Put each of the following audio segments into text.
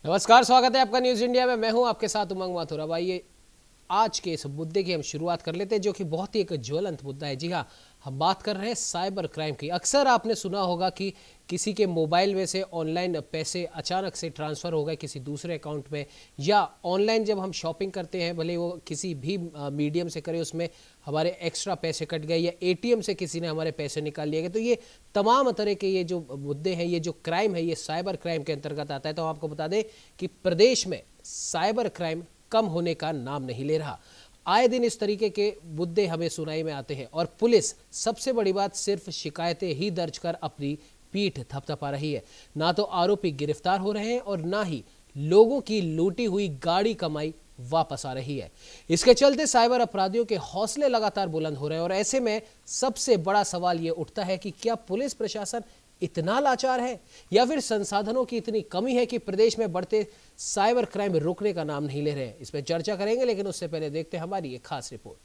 नमस्कार, स्वागत है आपका न्यूज इंडिया में। मैं हूं आपके साथ उमंग माथुर। अब आइए आज के इस मुद्दे की हम शुरुआत कर लेते हैं, जो कि बहुत ही एक ज्वलंत मुद्दा है। जी हाँ, हम बात कर रहे हैं साइबर क्राइम की। अक्सर आपने सुना होगा कि किसी के मोबाइल में से ऑनलाइन पैसे अचानक से ट्रांसफ़र हो गए किसी दूसरे अकाउंट में, या ऑनलाइन जब हम शॉपिंग करते हैं, भले वो किसी भी मीडियम से करें, उसमें हमारे एक्स्ट्रा पैसे कट गए, या एटीएम से किसी ने हमारे पैसे निकाल लिए गए। तो ये तमाम तरह के ये जो मुद्दे हैं, ये जो क्राइम है, ये साइबर क्राइम के अंतर्गत आता है। तो हम आपको बता दें कि प्रदेश में साइबर क्राइम कम होने का नाम नहीं ले रहा। आए दिन इस तरीके के मुद्दे हमें सुनाई में आते हैं, और पुलिस सबसे बड़ी बात सिर्फ शिकायतें ही दर्ज कर अपनी पीठ थपथपा रही है। ना तो आरोपी गिरफ्तार हो रहे हैं, और ना ही लोगों की लूटी हुई गाड़ी कमाई वापस आ रही है। इसके चलते साइबर अपराधियों के हौसले लगातार बुलंद हो रहे हैं, और ऐसे में सबसे बड़ा सवाल यह उठता है कि क्या पुलिस प्रशासन इतना लाचार है, या फिर संसाधनों की इतनी कमी है कि प्रदेश में बढ़ते साइबर क्राइम रुकने का नाम नहीं ले रहे हैं। इस पर चर्चा करेंगे, लेकिन उससे पहले देखते हैं हमारी एक खास रिपोर्ट।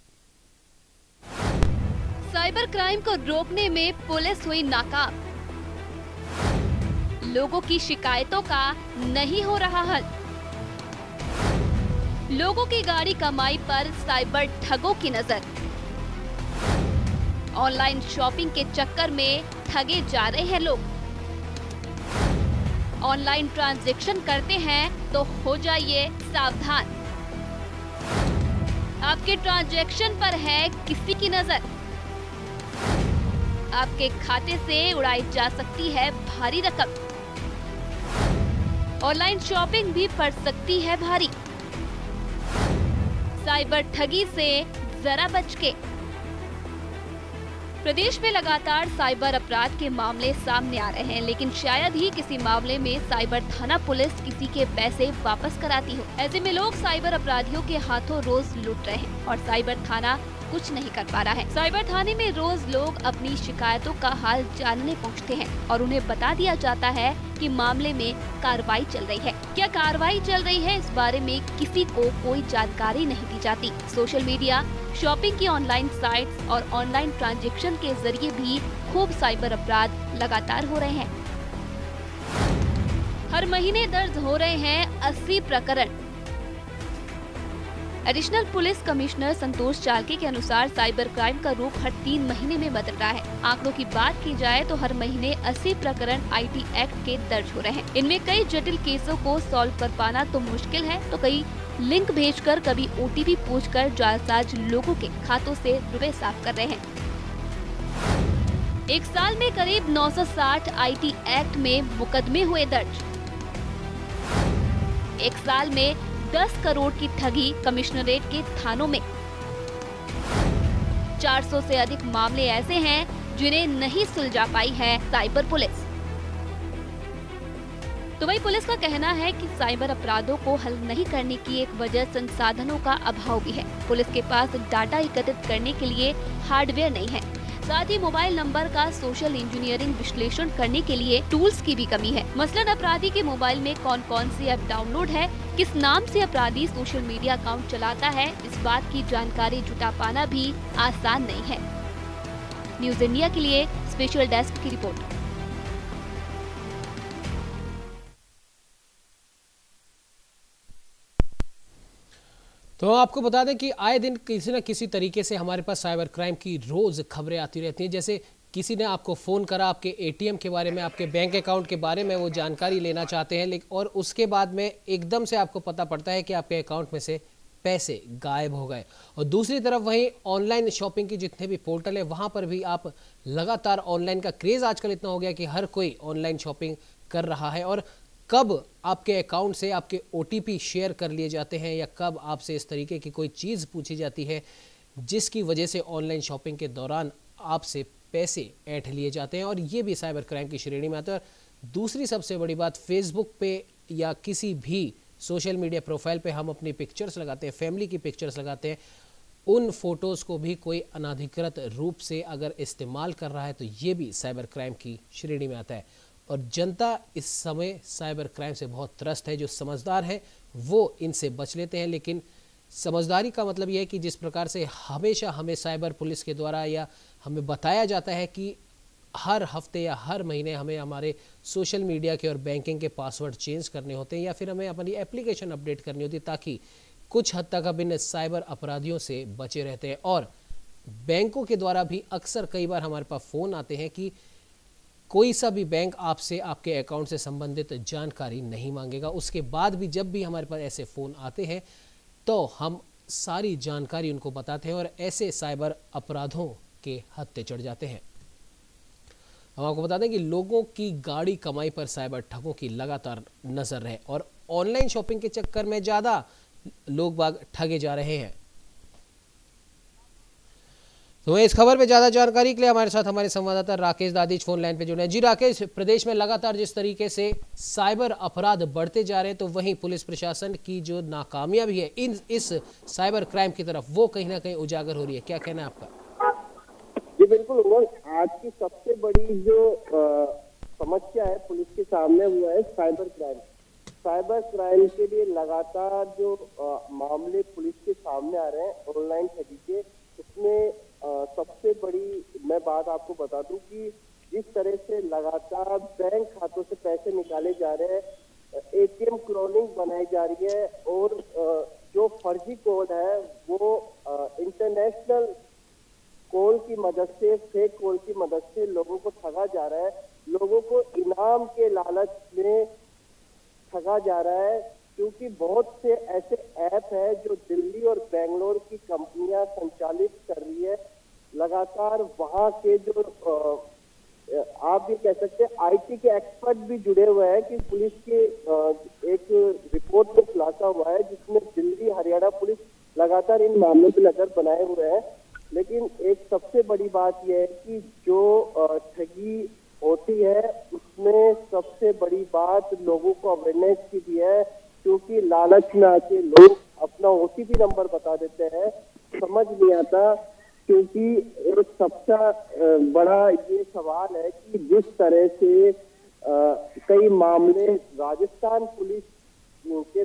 साइबर क्राइम को रोकने में पुलिस हुई नाकाम। लोगों की शिकायतों का नहीं हो रहा हल। लोगों की गाड़ी कमाई पर साइबर ठगों की नजर। ऑनलाइन शॉपिंग के चक्कर में ठगे जा रहे हैं लोग। ऑनलाइन ट्रांजैक्शन करते हैं तो हो जाइए सावधान। आपके ट्रांजैक्शन पर है किसी की नजर। आपके खाते से उड़ाई जा सकती है भारी रकम। ऑनलाइन शॉपिंग भी पड़ सकती है भारी। साइबर ठगी से जरा बच के। प्रदेश में लगातार साइबर अपराध के मामले सामने आ रहे हैं, लेकिन शायद ही किसी मामले में साइबर थाना पुलिस किसी के पैसे वापस कराती हो। ऐसे में लोग साइबर अपराधियों के हाथों रोज लुट रहे हैं, और साइबर थाना कुछ नहीं कर पा रहा है। साइबर थाने में रोज लोग अपनी शिकायतों का हाल जानने पहुंचते हैं, और उन्हें बता दिया जाता है कि मामले में कार्रवाई चल रही है। क्या कार्रवाई चल रही है, इस बारे में किसी को कोई जानकारी नहीं दी जाती। सोशल मीडिया, शॉपिंग की ऑनलाइन साइट्स और ऑनलाइन ट्रांजैक्शन के जरिए भी खूब साइबर अपराध लगातार हो रहे हैं। हर महीने दर्ज हो रहे हैं 80 प्रकरण। Additional police commissioner Santosh Chalke के अनुसार साइबर क्राइम का रूप हर 3 महीने में बदल रहा है। आंकड़ों की बात की जाए तो हर महीने 80 प्रकरण आईटी एक्ट के दर्ज हो रहे हैं। इनमें कई जटिल केसों को सॉल्व कर पाना तो मुश्किल है, तो कई लिंक भेजकर, कभी ओटीपी पूछकर जालसाज लोगों के खातों से रुपए साफ कर रहे हैं। एक साल में करीब 960 आईटी एक्ट में मुकदमे हुए दर्ज। एक साल में 10 करोड़ की ठगी कमिश्नरेट के थानों में। 400 से अधिक मामले ऐसे हैं जिन्हें नहीं सुलझा पाई है साइबर पुलिस। तो वही पुलिस का कहना है कि साइबर अपराधों को हल नहीं करने की एक वजह संसाधनों का अभाव भी है। पुलिस के पास डाटा एकत्रित करने के लिए हार्डवेयर नहीं है। साथ ही मोबाइल नंबर का सोशल इंजीनियरिंग विश्लेषण करने के लिए टूल्स की भी कमी है। मसलन अपराधी के मोबाइल में कौन कौन सी ऐप डाउनलोड है, किस नाम से अपराधी सोशल मीडिया अकाउंट चलाता है, इस बात की जानकारी जुटा पाना भी आसान नहीं है। न्यूज इंडिया के लिए स्पेशल डेस्क की रिपोर्ट। तो आपको बता दें कि आए दिन किसी न किसी तरीके से हमारे पास साइबर क्राइम की रोज खबरें आती रहती हैं। जैसे किसी ने आपको फ़ोन करा, आपके एटीएम के बारे में, आपके बैंक अकाउंट के बारे में वो जानकारी लेना चाहते हैं, लेकिन और उसके बाद में एकदम से आपको पता पड़ता है कि आपके अकाउंट में से पैसे गायब हो गए। और दूसरी तरफ वहीं ऑनलाइन शॉपिंग के जितने भी पोर्टल है, वहाँ पर भी आप लगातार, ऑनलाइन का क्रेज़ आजकल इतना हो गया कि हर कोई ऑनलाइन शॉपिंग कर रहा है, और कब आपके अकाउंट से आपके ओटीपी शेयर कर लिए जाते हैं, या कब आपसे इस तरीके की कोई चीज़ पूछी जाती है जिसकी वजह से ऑनलाइन शॉपिंग के दौरान आपसे पैसे ऐंठ लिए जाते हैं, और ये भी साइबर क्राइम की श्रेणी में आता है। और दूसरी सबसे बड़ी बात, फेसबुक पे या किसी भी सोशल मीडिया प्रोफाइल पे हम अपनी पिक्चर्स लगाते हैं, फैमिली की पिक्चर्स लगाते हैं, उन फोटोज़ को भी कोई अनाधिकृत रूप से अगर इस्तेमाल कर रहा है तो ये भी साइबर क्राइम की श्रेणी में आता है। और जनता इस समय साइबर क्राइम से बहुत त्रस्त है। जो समझदार हैं वो इनसे बच लेते हैं, लेकिन समझदारी का मतलब यह है कि जिस प्रकार से हमेशा हमें साइबर पुलिस के द्वारा या हमें बताया जाता है कि हर हफ्ते या हर महीने हमें हमारे सोशल मीडिया के और बैंकिंग के पासवर्ड चेंज करने होते हैं या फिर हमें अपनी एप्लीकेशन अपडेट करनी होती है, ताकि कुछ हद तक अब इन साइबर अपराधियों से बचे रहते हैं। और बैंकों के द्वारा भी अक्सर कई बार हमारे पास फ़ोन आते हैं कि कोई सा भी बैंक आपसे आपके अकाउंट से संबंधित जानकारी नहीं मांगेगा। उसके बाद भी जब भी हमारे पास ऐसे फ़ोन आते हैं तो हम सारी जानकारी उनको बताते हैं और ऐसे साइबर अपराधों के हत्थे चढ़ जाते हैं। हम आपको बता दें कि लोगों की गाड़ी कमाई पर साइबर ठगों की लगातार नजर है और ऑनलाइन शॉपिंग के चक्कर में ज़्यादा लोग बाग ठगे जा रहे हैं। तो इस खबर पे ज़्यादा जानकारी के लिए हमारे साथ हमारे संवाददाता राकेश दादीज फोन लाइन पे जुड़े हैं। जी राकेश, प्रदेश में लगातार जिस तरीके से साइबर अपराध बढ़ते जा रहे हैं, तो वहीं पुलिस प्रशासन की जो नाकामयाबी है इस साइबर क्राइम की तरफ, वो कहीं ना कहीं उजागर हो रही है। क्या कहना है आपका? जी बिल्कुल उमर, आज की सबसे बड़ी जो समस्या है पुलिस के सामने हुआ है साइबर क्राइम। साइबर क्राइम के लिए लगातार जो मामले पुलिस के सामने आ रहे हैं ऑनलाइन ठगी के, उसमें सबसे बड़ी मैं बात आपको बता दूं कि जिस तरह से लगातार बैंक खातों से पैसे निकाले जा रहे हैं, एटीएम क्लोनिंग बनाई जा रही है और जो फर्जी कोड है वो इंटरनेशनल कॉल की मदद से, फेक कॉल की मदद से लोगों को ठगा जा रहा है। लोगों को इनाम के लालच में ठगा जा रहा है, क्योंकि बहुत से ऐसे ऐप है जो दिल्ली और बेंगलोर की कंपनियां संचालित कर रही है। लगातार वहां के जो आप भी कह सकते हैं आईटी के एक्सपर्ट भी जुड़े हुए हैं कि पुलिस के एक रिपोर्ट में खुलासा हुआ है जिसमें दिल्ली हरियाणा पुलिस लगातार इन मामलों पर नजर बनाए हुए हैं। लेकिन एक सबसे बड़ी बात यह है कि जो ठगी होती है उसमें सबसे बड़ी बात लोगों को अवेयरनेस की भी है, क्योंकि लालच में आके लोग अपना ओटीपी नंबर बता देते हैं, समझ नहीं आता। क्योंकि एक सबसे बड़ा ये सवाल है कि जिस तरह से कई मामले राजस्थान पुलिस के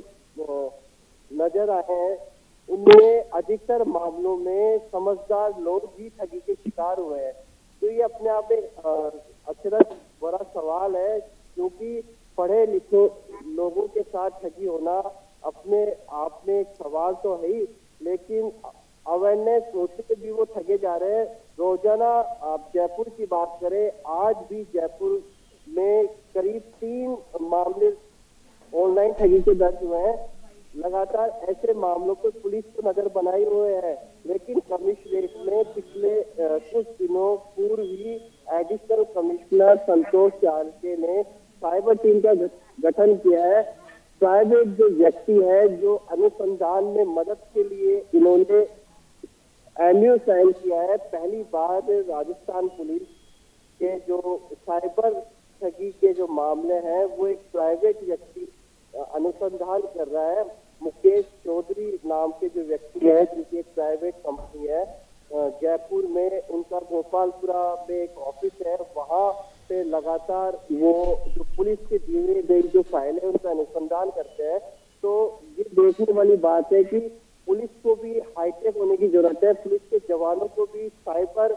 नजर आए हैं, उनमें अधिकतर मामलों में समझदार लोग भी ठगी के शिकार हुए हैं। तो ये अपने आप एक अचरज बड़ा सवाल है, क्योंकि पढ़े लिखे लोगों के साथ ठगी होना अपने आप में एक सवाल तो है ही, लेकिन अवेयरनेस होते हुए भी वो ठगे जा रहे हैं। रोजाना आप जयपुर की बात करें, आज भी जयपुर में करीब 3 मामले ऑनलाइन ठगी के दर्ज हुए हैं। लगातार ऐसे मामलों को पुलिस को नजर बनाए हुए है, लेकिन कमिश्नरेट में पिछले कुछ दिनों पूर्व ही एडिशनल कमिश्नर संतोष चालके ने साइबर टीम का गठन किया है। प्राइवेट जो व्यक्ति है जो अनुसंधान में मदद के लिए इन्होंने एमयू साइन किया है। पहली बार राजस्थान पुलिस के जो साइबर ठगी के जो मामले हैं वो एक प्राइवेट व्यक्ति अनुसंधान कर रहा है। मुकेश चौधरी नाम के जो व्यक्ति है, जिनकी एक प्राइवेट कंपनी है जयपुर में, उनका गोपालपुरा में एक ऑफिस है, वहां पे लगातार वो जो पुलिस के दिए गई जो फाइल है उनका अनुसंधान करते हैं। तो ये देखने वाली बात है कि पुलिस को भी हाईटेक होने की जरूरत है। पुलिस के जवानों को भी साइबर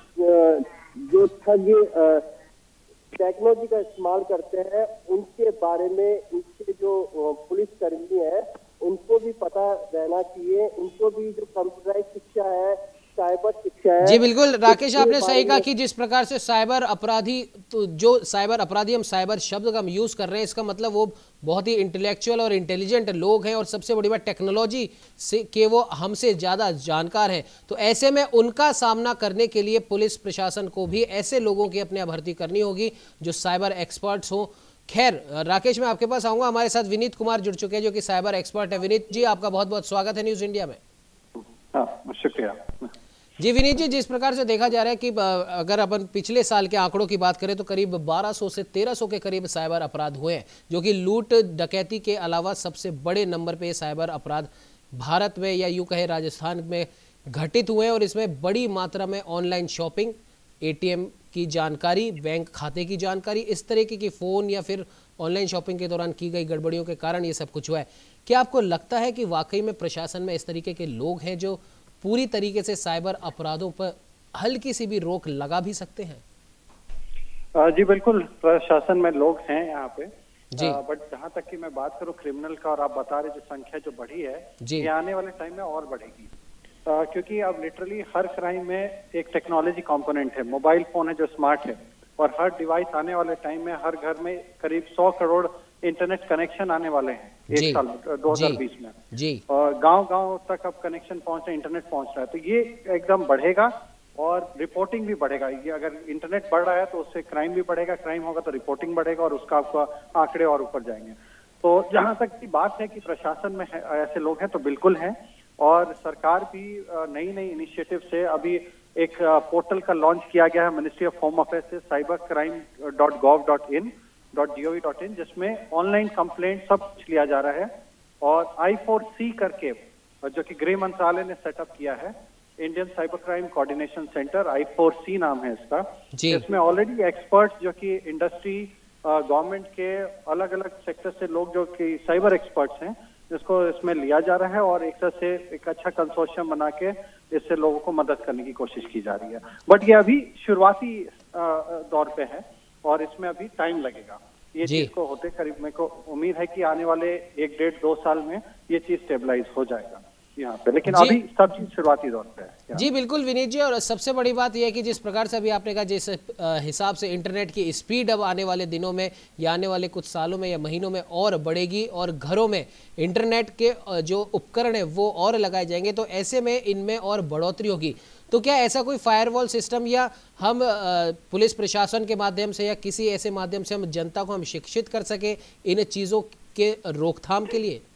जो ठग टेक्नोलॉजी का इस्तेमाल करते हैं उनके बारे में, उनके जो पुलिस कर्मी है उनको भी पता रहना चाहिए। उनको भी जो कंप्यूटराइज शिक्षा है, साइबर शिक्षा है। जी बिल्कुल राकेश, आपने सही कहा कि जिस प्रकार से साइबर अपराधी, तो जो साइबर अपराधी हम साइबर शब्द का हम यूज कर रहे हैं, इसका मतलब वो बहुत ही इंटेलेक्चुअल और इंटेलिजेंट लोग हैं और सबसे बड़ी बात टेक्नोलॉजी से के वो हमसे ज़्यादा जानकार हैं। तो ऐसे में उनका सामना करने के लिए पुलिस प्रशासन को भी ऐसे लोगों की अपने भर्ती करनी होगी जो साइबर एक्सपर्ट्स हों। खैर राकेश, मैं आपके पास आऊँगा। हमारे साथ विनीत कुमार जुड़ चुके हैं जो कि साइबर एक्सपर्ट है। विनीत जी, आपका बहुत बहुत स्वागत है न्यूज़ इंडिया में। हाँ, शुक्रिया जी विनीत जी, जिस प्रकार से देखा जा रहा है कि अगर अपन पिछले साल के आंकड़ों की बात करें तो करीब 1200 से 1300 के करीब साइबर अपराध हुए हैं, जो कि लूट डकैती के अलावा सबसे बड़े नंबर पे साइबर अपराध भारत में या यूं कहे राजस्थान में घटित हुए हैं। और इसमें बड़ी मात्रा में ऑनलाइन शॉपिंग, एटीएम की जानकारी, बैंक खाते की जानकारी, इस तरीके की फ़ोन या फिर ऑनलाइन शॉपिंग के दौरान की गई गड़बड़ियों के कारण ये सब कुछ हुआ है। क्या आपको लगता है कि वाकई में प्रशासन में इस तरीके के लोग हैं जो पूरी तरीके से साइबर अपराधों पर हल्की सी भी रोक लगा भी सकते हैं? जी बिल्कुल, प्रशासन में लोग हैं यहाँ पे जी। बट जहाँ तक कि मैं बात करूँ क्रिमिनल का, और आप बता रहे जो संख्या जो बढ़ी है जी। ये आने वाले टाइम में और बढ़ेगी, क्योंकि अब लिटरली हर क्राइम में एक टेक्नोलॉजी कंपोनेंट है। मोबाइल फोन है जो स्मार्ट है, और हर डिवाइस आने वाले टाइम में हर घर में करीब 100 करोड़ इंटरनेट कनेक्शन आने वाले हैं जी। एक साल 2020 में। जी। और गांव-गांव तक अब कनेक्शन पहुंच रहा है, इंटरनेट पहुंच रहा है, तो ये एकदम बढ़ेगा और रिपोर्टिंग भी बढ़ेगा। ये अगर इंटरनेट बढ़ रहा है तो उससे क्राइम भी बढ़ेगा, क्राइम होगा तो रिपोर्टिंग बढ़ेगा, और उसका आपका आंकड़े और ऊपर जाएंगे। तो जहां तक की बात है कि प्रशासन में ऐसे लोग हैं तो बिल्कुल हैं, और सरकार भी नई नई इनिशिएटिव से अभी एक पोर्टल का लॉन्च किया गया है मिनिस्ट्री ऑफ होम अफेयर्स से, cybercrime.gov.in, जिसमें ऑनलाइन कंप्लेंट सब कुछ लिया जा रहा है। और I4C करके जो कि गृह मंत्रालय ने सेटअप किया है, Indian cyber crime coordination centre, I4C नाम है इसका। इसमें ऑलरेडी एक्सपर्ट्स जो कि इंडस्ट्री, गवर्नमेंट के अलग अलग सेक्टर से लोग जो कि साइबर एक्सपर्ट्स हैं, जिसको इसमें लिया जा रहा है, और एक तरह से एक अच्छा कंसोर्शियम बना के इससे लोगों को मदद करने की कोशिश की जा रही है। बट ये अभी शुरुआती दौर पे है और इसमें अभी टाइम लगेगा। ये चीज को होते करीब, मेरे को उम्मीद है कि आने वाले 1-1.5-2 साल में ये चीज स्टेबलाइज हो जाएगा यहाँ पे, लेकिन अभी सब चीज शुरुआती दौर पे है। जी बिल्कुल विनीत जी, और सबसे बड़ी बात यह है कि जिस प्रकार से अभी आपने कहा, जिस हिसाब से इंटरनेट की स्पीड अब आने वाले दिनों में या आने वाले कुछ सालों में या महीनों में और बढ़ेगी, और घरों में इंटरनेट के जो उपकरण है वो और लगाए जाएंगे, तो ऐसे में इनमें और बढ़ोतरी होगी। तो क्या ऐसा कोई फायरवॉल सिस्टम या हम पुलिस प्रशासन के माध्यम से या किसी ऐसे माध्यम से हम जनता को हम शिक्षित कर सके इन चीज़ों के रोकथाम के लिए?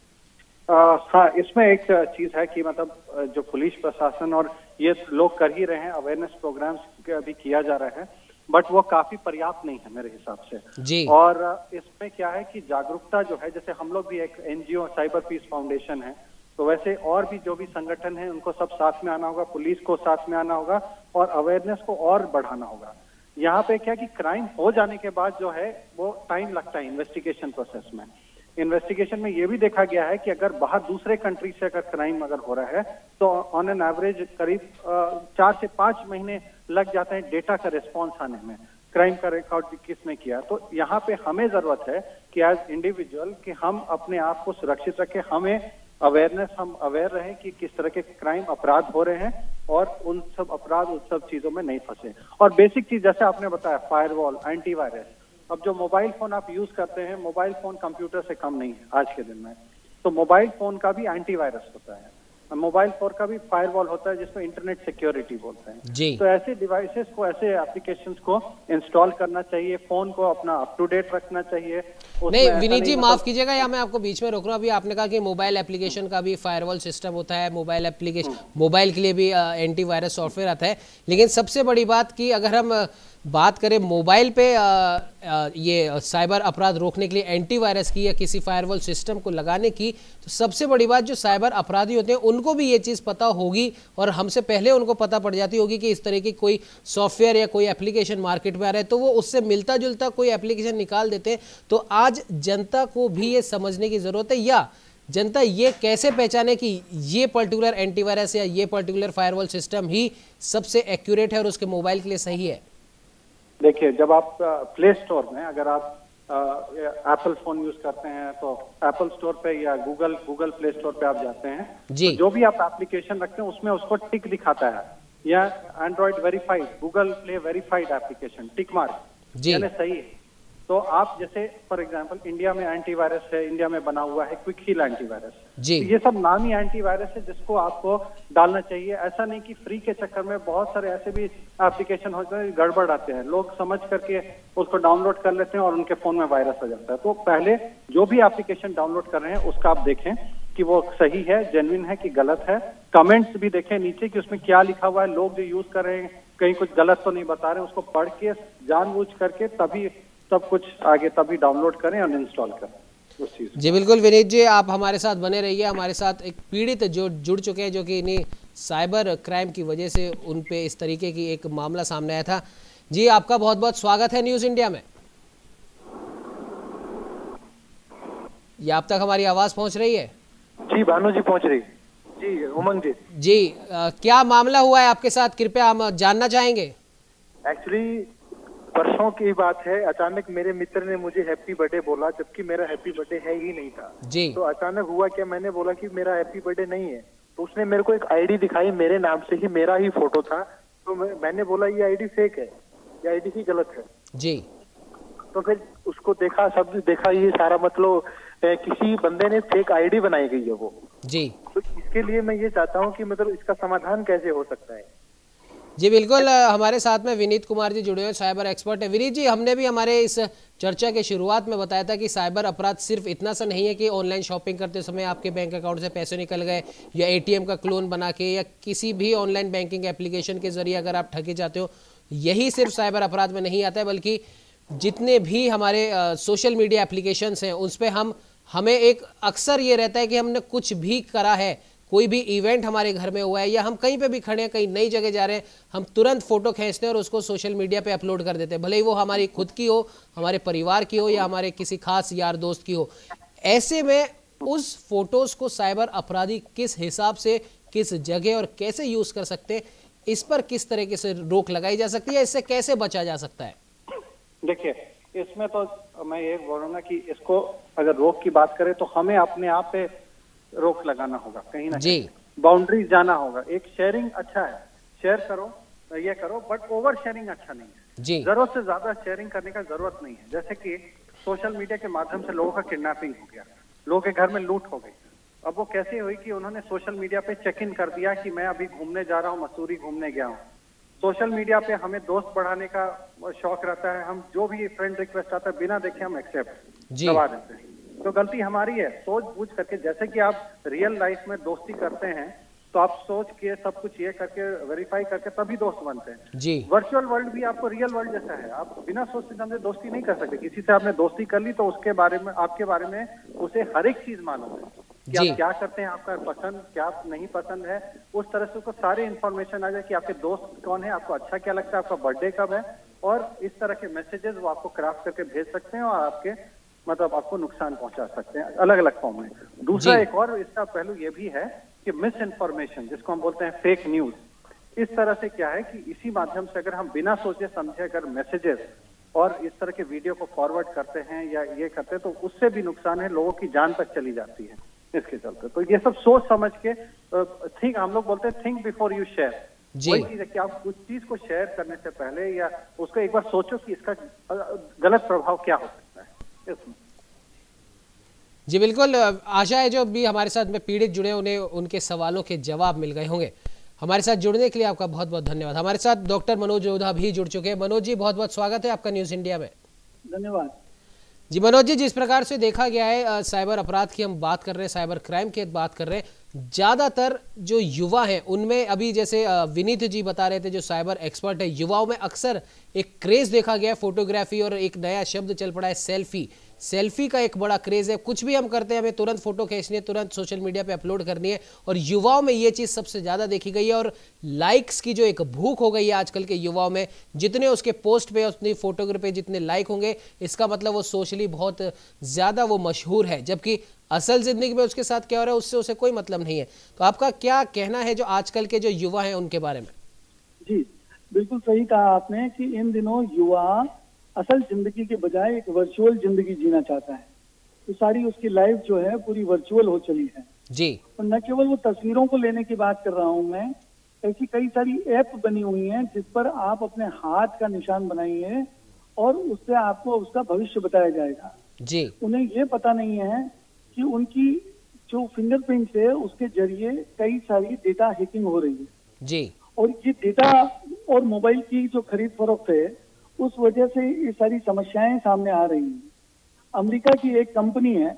हाँ, इसमें एक चीज है कि मतलब जो पुलिस प्रशासन और ये लोग कर ही रहे हैं, अवेयरनेस प्रोग्राम्स अभी किया जा रहा है, बट वो काफी पर्याप्त नहीं है मेरे हिसाब से जी। और इसमें क्या है कि जागरूकता जो है, जैसे हम लोग भी एक NGO साइबर पीस फाउंडेशन है, तो वैसे और भी जो भी संगठन है उनको सब साथ में आना होगा, पुलिस को साथ में आना होगा और अवेयरनेस को और बढ़ाना होगा। यहाँ पे क्या कि क्राइम हो जाने के बाद जो है वो टाइम लगता है इन्वेस्टिगेशन प्रोसेस में। इन्वेस्टिगेशन में ये भी देखा गया है कि अगर बाहर दूसरे कंट्री से अगर क्राइम अगर हो रहा है तो ऑन एन एवरेज करीब 4 से 5 महीने लग जाते हैं डेटा का रिस्पॉन्स आने में, क्राइम का रिकॉर्ड किसने किया। तो यहाँ पे हमें जरूरत है कि एज इंडिविजुअल कि हम अपने आप को सुरक्षित रखें, हमें अवेयरनेस, हम अवेयर रहें कि किस तरह के क्राइम अपराध हो रहे हैं और उन सब अपराध उन सब चीजों में नहीं फंसे। और बेसिक चीज जैसे आपने बताया, फायरवॉल, एंटीवायरस। अब जो मोबाइल फोन आप यूज करते हैं, मोबाइल फोन कंप्यूटर से कम नहीं है आज के दिन में, तो मोबाइल फोन का भी एंटीवायरस होता है, मोबाइल फोन का भी फायरवॉल होता है जिसको इंटरनेट सिक्योरिटी बोलते हैं जी। तो ऐसे डिवाइसेस को, ऐसे एप्लीकेशंस को इंस्टॉल करना चाहिए, फोन को अपना अप टू डेट रखना चाहिए। नहीं विनीत जी, माफ कीजिएगा, या मैं आपको बीच में रोक रहा हूँ। अभी आपने कहा कि मोबाइल एप्लीकेशन का भी फायरवॉल सिस्टम होता है, मोबाइल एप्लीकेशन, मोबाइल के लिए भी एंटीवायरस सॉफ्टवेयर आता है, लेकिन सबसे बड़ी बात कि अगर हम बात करें मोबाइल पे ये साइबर अपराध रोकने के लिए एंटीवायरस की या किसी फायरवॉल सिस्टम को लगाने की, तो सबसे बड़ी बात जो साइबर अपराधी होते हैं उनको भी ये चीज़ पता होगी और हमसे पहले उनको पता पड़ जाती होगी कि इस तरह की कोई सॉफ्टवेयर या कोई एप्लीकेशन मार्केट में आ रहा है, तो वो उससे मिलता जुलता कोई एप्लीकेशन निकाल देते हैं। तो आज जनता को भी ये समझने की ज़रूरत है, या जनता ये कैसे पहचाने कि ये पर्टिकुलर एंटीवायरस या ये पर्टिकुलर फायरवॉल सिस्टम ही सबसे एक्यूरेट है और उसके मोबाइल के लिए सही है? देखिए, जब आप प्ले स्टोर में अगर आप एप्पल फोन यूज करते हैं तो एप्पल स्टोर पे या गूगल प्ले स्टोर पे आप जाते हैं जी। तो जो भी आप एप्लीकेशन रखते हैं उसमें उसको टिक दिखाता है, या android verified, Google play verified application, tick mark, यानी सही है। तो आप जैसे फॉर एग्जांपल इंडिया में एंटीवायरस है, इंडिया में बना हुआ है क्विक हील एंटीवायरस जी। तो ये सब नामी एंटीवायरस है जिसको आपको डालना चाहिए। ऐसा नहीं कि फ्री के चक्कर में बहुत सारे ऐसे भी एप्लीकेशन होते हैं गड़बड़ आते हैं, लोग समझ करके उसको डाउनलोड कर लेते हैं और उनके फोन में वायरस आ जाता है। तो पहले जो भी एप्लीकेशन डाउनलोड कर रहे हैं उसका आप देखें कि वो सही है, जेन्युइन है कि गलत है। कमेंट्स भी देखें नीचे कि उसमें क्या लिखा हुआ है, लोग जो यूज कर रहे हैं कहीं कुछ गलत तो नहीं बता रहे हैं, उसको पढ़ के जानबूझ करके तभी सब कुछ आगे तभी डाउनलोड करें और इंस्टॉल करें उस चीज। जी बिल्कुल विनीत जी, आप हमारे साथ बने रहिए। हमारे साथ एक पीड़ित जो जुड़ चुके हैं, जो कि इन्हीं साइबर क्राइम की वजह से उन पे इस तरीके की एक मामला सामने आया था। जी आपका बहुत बहुत स्वागत है न्यूज इंडिया में। ये आप तक हमारी आवाज पहुंच रही है? जी भानु जी पहुंच रही। जी उमंग जी। जी क्या मामला हुआ है आपके साथ, कृपया हम जानना चाहेंगे। एक्चुअली परसों की बात है, अचानक मेरे मित्र ने मुझे हैप्पी बर्थडे बोला, जबकि मेरा हैप्पी बर्थडे है ही नहीं था जी। तो अचानक हुआ क्या, मैंने बोला कि मेरा हैप्पी बर्थडे नहीं है, तो उसने मेरे को एक आईडी दिखाई, मेरे नाम से ही मेरा ही फोटो था, तो मैंने बोला ये आईडी फेक है, ये आईडी ही गलत है जी। तो फिर उसको देखा, सब देखा, ये सारा मतलब किसी बंदे ने फेक आईडी बनाई गई है वो जी। तो इसके लिए मैं ये चाहता हूँ कि मतलब इसका समाधान कैसे हो सकता है। जी बिल्कुल, हमारे साथ में विनीत कुमार जी जुड़े हुए, साइबर एक्सपर्ट है। विनीत जी, हमने भी हमारे इस चर्चा के शुरुआत में बताया था कि साइबर अपराध सिर्फ इतना सा नहीं है कि ऑनलाइन शॉपिंग करते समय आपके बैंक अकाउंट से पैसे निकल गए, या एटीएम का क्लोन बना के, या किसी भी ऑनलाइन बैंकिंग एप्लीकेशन के जरिए अगर आप ठगे जाते हो, यही सिर्फ साइबर अपराध में नहीं आता है, बल्कि जितने भी हमारे सोशल मीडिया एप्लीकेशंस हैं उस पर हमें एक अक्सर ये रहता है कि हमने कुछ भी करा है, कोई भी इवेंट हमारे घर में हुआ है, या हम कहीं पे भी खड़े हैं, कहीं नई जगह जा रहे हैं, हम तुरंत फोटो खींचते हैं और उसको सोशल मीडिया पे अपलोड कर देते हैं, भले ही वो हमारी खुद की हो, हमारे परिवार की हो, या हमारे किसी खास यार दोस्त की हो। ऐसे में उस फोटोज को साइबर अपराधी किस हिसाब से, किस जगह और कैसे यूज कर सकते हैं, इस पर किस तरीके से रोक लगाई जा सकती है, इससे कैसे बचा जा सकता है? देखिए, इसमें तो मैं ये बोलूंगा कि इसको अगर रोक की बात करें तो हमें अपने आप पे रोक लगाना होगा, कहीं ना जी। कहीं बाउंड्रीज जाना होगा। एक शेयरिंग अच्छा है, शेयर करो, ये करो, बट ओवर शेयरिंग अच्छा नहीं है जी। जरूरत से ज्यादा शेयरिंग करने का जरूरत नहीं है। जैसे कि सोशल मीडिया के माध्यम से लोगों का किडनैपिंग हो गया, लोगों के घर में लूट हो गई। अब वो कैसे हुई कि उन्होंने सोशल मीडिया पे चेक इन कर दिया कि मैं अभी घूमने जा रहा हूँ, मसूरी घूमने गया हूँ। सोशल मीडिया पे हमें दोस्त बढ़ाने का शौक रहता है, हम जो भी फ्रेंड रिक्वेस्ट आता है बिना देखे हम एक्सेप्ट दबा देते हैं। तो गलती हमारी है, सोच बूझ करके। जैसे कि आप रियल लाइफ में दोस्ती करते हैं तो आप सोच के सब कुछ ये करके वेरीफाई करके तभी दोस्त बनते हैं जी। वर्चुअल वर्ल्ड भी आपको रियल वर्ल्ड जैसा है, आप बिना सोचते समझे दोस्ती नहीं कर सकते। किसी से आपने दोस्ती कर ली तो उसके बारे में, आपके बारे में उसे हर एक चीज मालूम है कि आप क्या करते हैं, आपका पसंद क्या नहीं पसंद है, उस तरह से उसको सारी इन्फॉर्मेशन आ जाए कि आपके दोस्त कौन है, आपको अच्छा क्या लगता है, आपका बर्थडे कब है, और इस तरह के मैसेजेस वो आपको क्राफ्ट करके भेज सकते हैं और आपके मतलब आपको नुकसान पहुंचा सकते हैं अलग अलग फॉर्म में। दूसरा एक और इसका पहलू ये भी है कि मिस इन्फॉर्मेशन, जिसको हम बोलते हैं फेक न्यूज, इस तरह से क्या है कि इसी माध्यम से अगर हम बिना सोचे समझे अगर मैसेजेस और इस तरह के वीडियो को फॉरवर्ड करते हैं या ये करते हैं तो उससे भी नुकसान है, लोगों की जान तक चली जाती है इसके चलते। तो ये सब सोच समझ के थिंक, हम लोग बोलते हैं थिंक बिफोर यू शेयर। वही चीज है कि आप कुछ चीज को शेयर करने से पहले या उसको एक बार सोचो कि इसका गलत प्रभाव क्या हो सकता है इसमें। जी बिल्कुल, आशा है जो भी हमारे साथ में पीड़ित जुड़े उन्हें उनके सवालों के जवाब मिल गए होंगे। हमारे साथ जुड़ने के लिए आपका बहुत बहुत धन्यवाद। हमारे साथ डॉक्टर मनोज लोधा भी जुड़ चुके हैं। मनोज जी, बहुत बहुत स्वागत है आपका न्यूज इंडिया में। धन्यवाद जी। मनोज जी, जिस प्रकार से देखा गया है साइबर अपराध की हम बात कर रहे हैं, साइबर क्राइम की बात कर रहे हैं, ज्यादातर जो युवा हैं उनमें अभी जैसे विनीत जी बता रहे थे जो साइबर एक्सपर्ट है, युवाओं में अक्सर एक क्रेज देखा गया है फोटोग्राफी, और एक नया शब्द चल पड़ा है सेल्फी। सेल्फी का एक बड़ा क्रेज है, कुछ भी हम करते हैं हमें तुरंत फोटो खींचनी है, तुरंत सोशल मीडिया पे अपलोड करनी है, और युवाओं में ये चीज सबसे ज्यादा देखी गई है। और लाइक्स की जो एक भूख हो गई है आजकल के युवाओं में, जितने उसके पोस्ट पे उतनी फोटोग्राफी पे जितने लाइक होंगे, इसका मतलब वो सोशली बहुत ज्यादा वो मशहूर है, जबकि असल जिंदगी में उसके साथ क्या हो रहा है उससे उसे कोई मतलब नहीं है। तो आपका क्या कहना है जो आजकल के जो युवा हैं उनके बारे में? जी बिल्कुल सही कहा आपने कि इन दिनों युवा असल जिंदगी के बजाय एक वर्चुअल जिंदगी जीना चाहता है। तो सारी उसकी लाइफ जो है पूरी वर्चुअल हो चली है जी। और न केवल वो तस्वीरों को लेने की बात कर रहा हूँ मैं, ऐसी कई सारी ऐप बनी हुई हैं जिस पर आप अपने हाथ का निशान बनाइए और उससे आपको उसका भविष्य बताया जाएगा जी। उन्हें ये पता नहीं है कि उनकी जो फिंगरप्रिंट है उसके जरिए कई सारी डेटा हैकिंग हो रही है जी। और ये डेटा और मोबाइल की जो खरीद फरोख्त है उस वजह से ये सारी समस्याएं सामने आ रही हैं। अमेरिका की एक कंपनी है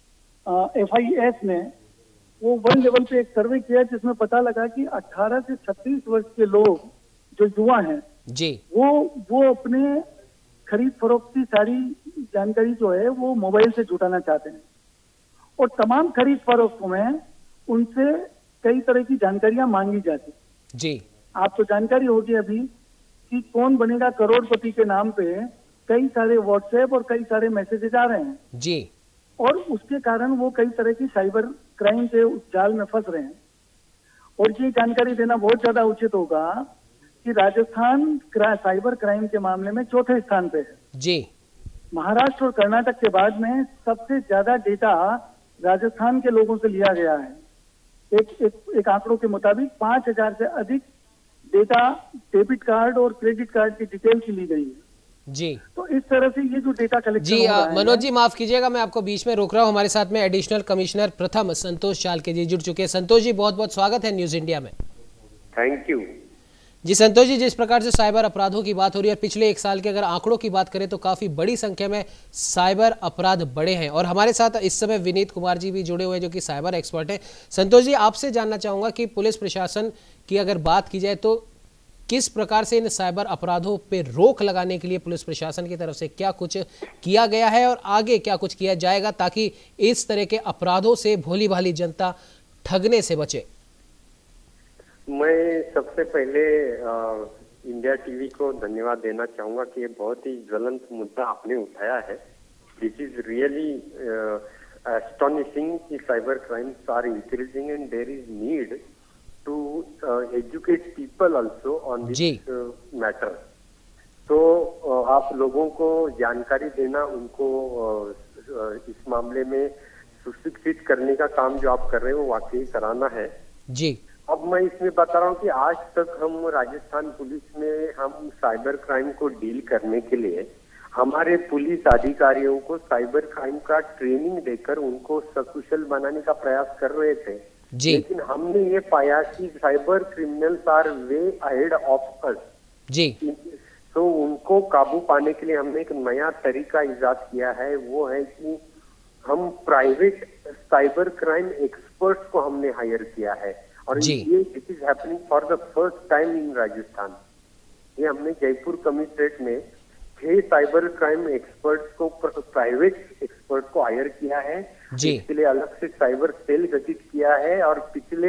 FIS ने वो वर्ल्ड लेवल पे एक सर्वे किया जिसमें पता लगा कि 18 से 36 वर्ष के लोग जो युवा हैं जी वो अपने खरीद फरोख्त की सारी जानकारी जो है वो मोबाइल से जुटाना चाहते हैं और तमाम खरीद फरोख्त में उनसे कई तरह की जानकारियां मांगी जाती जी। आपको जानकारी होगी अभी कि कौन बनेगा करोड़पति के नाम पे कई सारे व्हाट्सएप और कई सारे मैसेजेस आ रहे हैं जी। और उसके कारण वो कई तरह की साइबर क्राइम के जाल में फंस रहे हैं। और ये जानकारी देना बहुत ज्यादा उचित होगा कि राजस्थान साइबर क्राइम के मामले में चौथे स्थान पे है जी। महाराष्ट्र और कर्नाटक के बाद में सबसे ज्यादा डेटा राजस्थान के लोगों से लिया गया है। एक आंकड़ों के मुताबिक 5000 से अधिक डेटा डेबिट कार्ड और क्रेडिट कार्ड की डिटेल की ली गई है जी। तो इस तरह से ये जो डेटा कलेक्शन जी मनोज जी माफ कीजिएगा, मैं आपको बीच में रोक रहा हूं। हमारे साथ में एडिशनल कमिश्नर प्रथम संतोष चालके जी जुड़ चुके हैं। संतोष जी बहुत बहुत स्वागत है न्यूज इंडिया में। थैंक यू जी। संतोष जी, जिस प्रकार से साइबर अपराधों की बात हो रही है, पिछले एक साल के अगर आंकड़ों की बात करें तो काफी बड़ी संख्या में साइबर अपराध बढ़े हैं और हमारे साथ इस समय विनीत कुमार जी भी जुड़े हुए हैं जो कि साइबर एक्सपर्ट हैं। संतोष जी, आपसे जानना चाहूंगा कि पुलिस प्रशासन की अगर बात की जाए तो किस प्रकार से इन साइबर अपराधों पे रोक लगाने के लिए पुलिस प्रशासन की तरफ से क्या कुछ किया गया है और आगे क्या कुछ किया जाएगा ताकि इस तरह के अपराधों से भोली भाली जनता ठगने से बचे? मैं सबसे पहले इंडिया टीवी को धन्यवाद देना चाहूंगा कि ये बहुत ही ज्वलंत मुद्दा आपने उठाया है। दिस इज रियली एस्टोनिशिंग कि cyber crimes are increasing and there is need to educate people also on this matter. तो आप लोगों को जानकारी देना, उनको इस मामले में सुशिक्षित करने का काम जो आप कर रहे हो वो वाकई कराना है जी। अब मैं इसमें बता रहा हूँ कि आज तक हम राजस्थान पुलिस में हम साइबर क्राइम को डील करने के लिए हमारे पुलिस अधिकारियों को साइबर क्राइम का ट्रेनिंग देकर उनको सकुशल बनाने का प्रयास कर रहे थे जी। लेकिन हमने ये पाया कि cyber criminals are way ahead of us जी। तो उनको काबू पाने के लिए हमने एक नया तरीका इजाद किया है। वो है कि हम प्राइवेट साइबर क्राइम एक्सपर्ट्स को हमने हायर किया है और ये it is happening for the first time in Rajasthan. ये हमने जयपुर कमिश्नरेट में 6 साइबर क्राइम एक्सपर्ट्स को, प्राइवेट एक्सपर्ट को हायर किया है जी। इसके लिए अलग से साइबर सेल गठित किया है और पिछले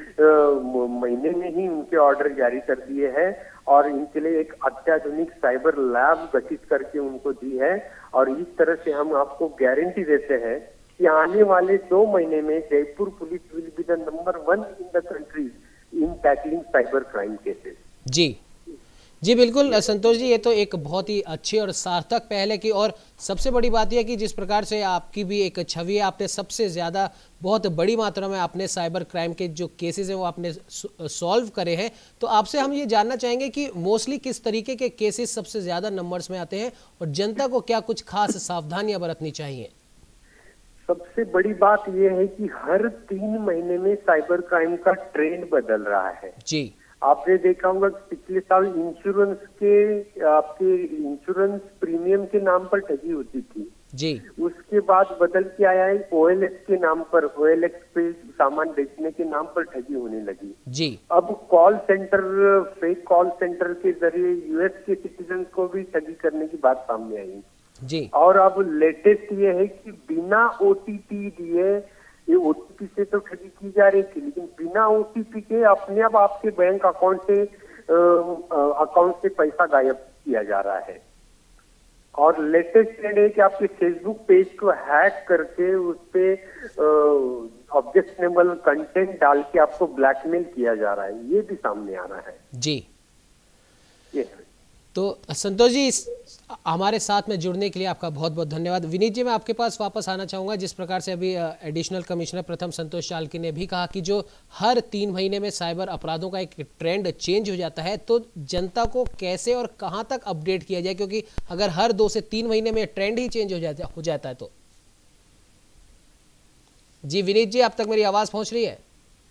महीने में ही उनके ऑर्डर जारी कर दिए हैं और इनके लिए एक अत्याधुनिक साइबर लैब गठित करके उनको दी है। और इस तरह से हम आपको गारंटी देते हैं कि आने वाले 2 महीने में Jaipur police will be the number 1 in the country in tackling cyber crime cases. जी जी बिल्कुल संतोष जी, ये तो एक बहुत ही अच्छी और सार्थक पहल है कि और सबसे बड़ी बात यह है कि जिस प्रकार से आपकी भी एक छवि है, आपने सबसे ज़्यादा बहुत बड़ी मात्रा में आपने साइबर क्राइम के जो केसेस हैं वो आपने सॉल्व करे हैं। तो आपसे हम ये जानना चाहेंगे कि मोस्टली किस तरीके के केसेस सबसे ज़्यादा नंबर्स में आते हैं और जनता को क्या कुछ खास सावधानियां बरतनी चाहिए? सबसे बड़ी बात यह है कि हर 3 महीने में साइबर क्राइम का ट्रेंड बदल रहा है जी। आपने देखा होगा पिछले साल इंश्योरेंस के आपके इंश्योरेंस प्रीमियम के नाम पर ठगी होती थी जी। उसके बाद बदल के आया है OLX के नाम पर, OLX पे सामान बेचने के नाम पर ठगी होने लगी जी। अब call centre, fake call centre के जरिए US के सिटीजन को भी ठगी करने की बात सामने आई जी। और अब लेटेस्ट ये है कि बिना OTP दिए, ये OTP से तो ठगी की जा रही थी लेकिन बिना OTP के अपने आप आपके बैंक अकाउंट से पैसा गायब किया जा रहा है। और लेटेस्ट ट्रेंड है कि आपके फेसबुक पेज को हैक करके उस पे ऑब्जेक्शनेबल कंटेंट डाल के आपको ब्लैकमेल किया जा रहा है, ये भी सामने आ रहा है जी। ये तो संतोष जी हमारे साथ में जुड़ने के लिए आपका बहुत बहुत धन्यवाद। विनीत जी, मैं आपके पास वापस आना चाहूँगा। जिस प्रकार से अभी एडिशनल कमिश्नर प्रथम संतोष चालके ने भी कहा कि जो हर 3 महीने में साइबर अपराधों का एक ट्रेंड चेंज हो जाता है, तो जनता को कैसे और कहाँ तक अपडेट किया जाए, क्योंकि अगर हर 2 से 3 महीने में ट्रेंड ही चेंज हो जाता है तो। जी विनीत जी, आप तक मेरी आवाज़ पहुँच रही है?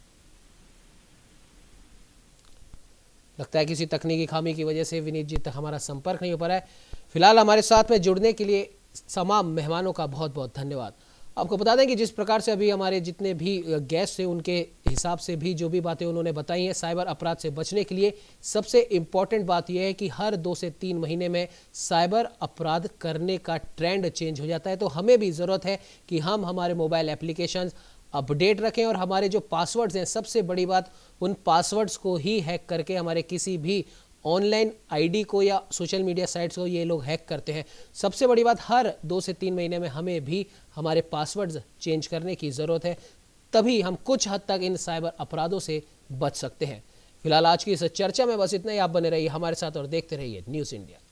लगता है किसी तकनीकी खामी की वजह से विनीत जी तक हमारा संपर्क नहीं हो पा रहा है। फिलहाल हमारे साथ में जुड़ने के लिए तमाम मेहमानों का बहुत बहुत धन्यवाद। आपको बता दें कि जिस प्रकार से अभी हमारे जितने भी गेस्ट थे उनके हिसाब से भी जो भी बातें उन्होंने बताई हैं, साइबर अपराध से बचने के लिए सबसे इम्पॉर्टेंट बात यह है कि हर 2 से 3 महीने में साइबर अपराध करने का ट्रेंड चेंज हो जाता है। तो हमें भी ज़रूरत है कि हम हमारे मोबाइल एप्लीकेशन अपडेट रखें और हमारे जो पासवर्ड्स हैं, सबसे बड़ी बात उन पासवर्ड्स को ही हैक करके हमारे किसी भी ऑनलाइन आईडी को या सोशल मीडिया साइट्स को ये लोग हैक करते हैं। सबसे बड़ी बात, हर 2 से 3 महीने में हमें भी हमारे पासवर्ड्स चेंज करने की ज़रूरत है, तभी हम कुछ हद तक इन साइबर अपराधों से बच सकते हैं। फिलहाल आज की इस चर्चा में बस इतना ही। आप बने रहिए हमारे साथ और देखते रहिए न्यूज़ इंडिया।